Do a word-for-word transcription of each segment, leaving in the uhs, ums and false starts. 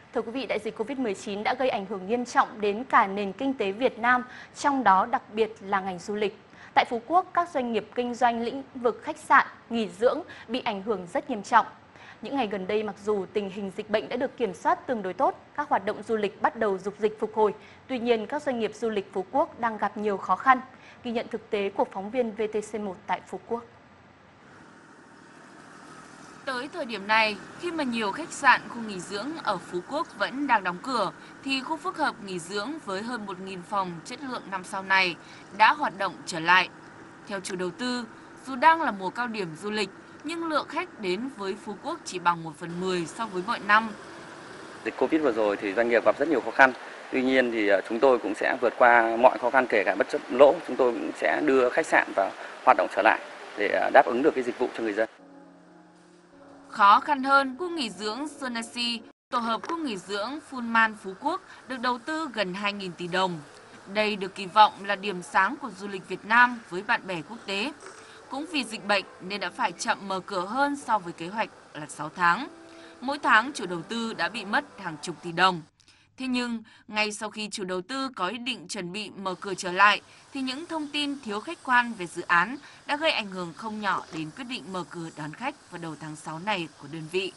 Thưa quý vị, đại dịch Covid mười chín đã gây ảnh hưởng nghiêm trọng đến cả nền kinh tế Việt Nam, trong đó đặc biệt là ngành du lịch. Tại Phú Quốc, các doanh nghiệp kinh doanh lĩnh vực khách sạn, nghỉ dưỡng bị ảnh hưởng rất nghiêm trọng. Những ngày gần đây, mặc dù tình hình dịch bệnh đã được kiểm soát tương đối tốt, các hoạt động du lịch bắt đầu dục dịch phục hồi. Tuy nhiên, các doanh nghiệp du lịch Phú Quốc đang gặp nhiều khó khăn. Ghi nhận thực tế của phóng viên vê tê xê một tại Phú Quốc. Tới thời điểm này, khi mà nhiều khách sạn, khu nghỉ dưỡng ở Phú Quốc vẫn đang đóng cửa, thì khu phức hợp nghỉ dưỡng với hơn một nghìn phòng chất lượng năm sao này đã hoạt động trở lại. Theo chủ đầu tư, dù đang là mùa cao điểm du lịch, nhưng lượng khách đến với Phú Quốc chỉ bằng một phần mười so với mọi năm. Dịch Covid vừa rồi thì doanh nghiệp gặp rất nhiều khó khăn. Tuy nhiên thì chúng tôi cũng sẽ vượt qua mọi khó khăn, kể cả bất chấp lỗ. Chúng tôi cũng sẽ đưa khách sạn vào hoạt động trở lại để đáp ứng được cái dịch vụ cho người dân. Khó khăn hơn, khu nghỉ dưỡng Sonasi, tổ hợp khu nghỉ dưỡng Phunman Phú Quốc được đầu tư gần hai nghìn tỷ đồng. Đây được kỳ vọng là điểm sáng của du lịch Việt Nam với bạn bè quốc tế. Cũng vì dịch bệnh nên đã phải chậm mở cửa hơn so với kế hoạch là sáu tháng. Mỗi tháng chủ đầu tư đã bị mất hàng chục tỷ đồng. Thế nhưng, ngay sau khi chủ đầu tư có ý định chuẩn bị mở cửa trở lại, thì những thông tin thiếu khách quan về dự án đã gây ảnh hưởng không nhỏ đến quyết định mở cửa đón khách vào đầu tháng sáu này của đơn vị.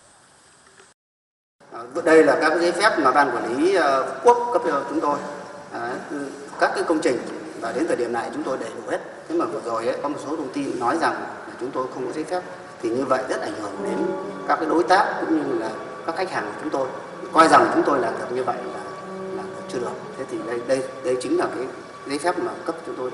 Đây là các giấy phép mà ban quản lý Phú Quốc cấp cho chúng tôi, các cái công trình, và đến thời điểm này chúng tôi đầy đủ hết. Thế mà vừa rồi ấy, có một số thông tin nói rằng là chúng tôi không có giấy phép, thì như vậy rất ảnh hưởng đến các cái đối tác cũng như là các khách hàng của chúng tôi. Coi rằng chúng tôi làm được như vậy là, là chưa được. Thế thì đây đây đây chính là cái giấy phép mà cấp chúng tôi.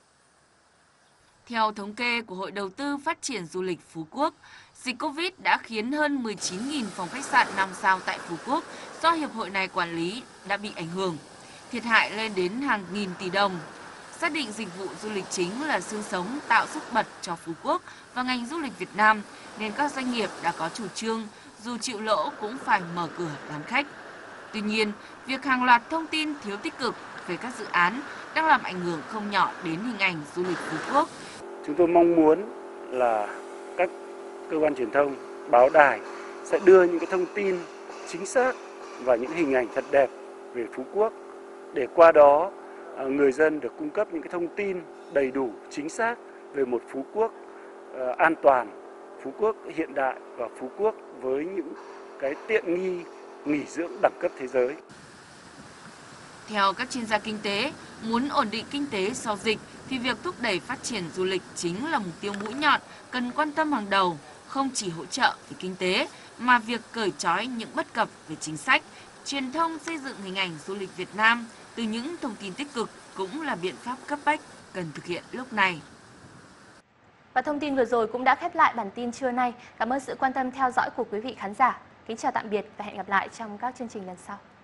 Theo thống kê của Hội Đầu tư Phát triển Du lịch Phú Quốc, dịch Covid đã khiến hơn mười chín nghìn phòng khách sạn năm sao tại Phú Quốc do hiệp hội này quản lý đã bị ảnh hưởng, thiệt hại lên đến hàng nghìn tỷ đồng. Xác định dịch vụ du lịch chính là xương sống tạo sức bật cho Phú Quốc và ngành du lịch Việt Nam, nên các doanh nghiệp đã có chủ trương dù chịu lỗ cũng phải mở cửa đón khách. Tuy nhiên, việc hàng loạt thông tin thiếu tích cực về các dự án đang làm ảnh hưởng không nhỏ đến hình ảnh du lịch Phú Quốc. Chúng tôi mong muốn là các cơ quan truyền thông, báo đài sẽ đưa những cái thông tin chính xác và những hình ảnh thật đẹp về Phú Quốc, để qua đó người dân được cung cấp những cái thông tin đầy đủ, chính xác về một Phú Quốc uh, an toàn, Phú Quốc hiện đại và Phú Quốc với những cái tiện nghi nghỉ dưỡng đẳng cấp thế giới. Theo các chuyên gia kinh tế, muốn ổn định kinh tế sau dịch thì việc thúc đẩy phát triển du lịch chính là mục tiêu mũi nhọn cần quan tâm hàng đầu, không chỉ hỗ trợ về kinh tế mà việc cởi trói những bất cập về chính sách, truyền thông xây dựng hình ảnh du lịch Việt Nam từ những thông tin tích cực cũng là biện pháp cấp bách cần thực hiện lúc này. Và thông tin vừa rồi cũng đã khép lại bản tin trưa nay. Cảm ơn sự quan tâm theo dõi của quý vị khán giả. Kính chào tạm biệt và hẹn gặp lại trong các chương trình lần sau.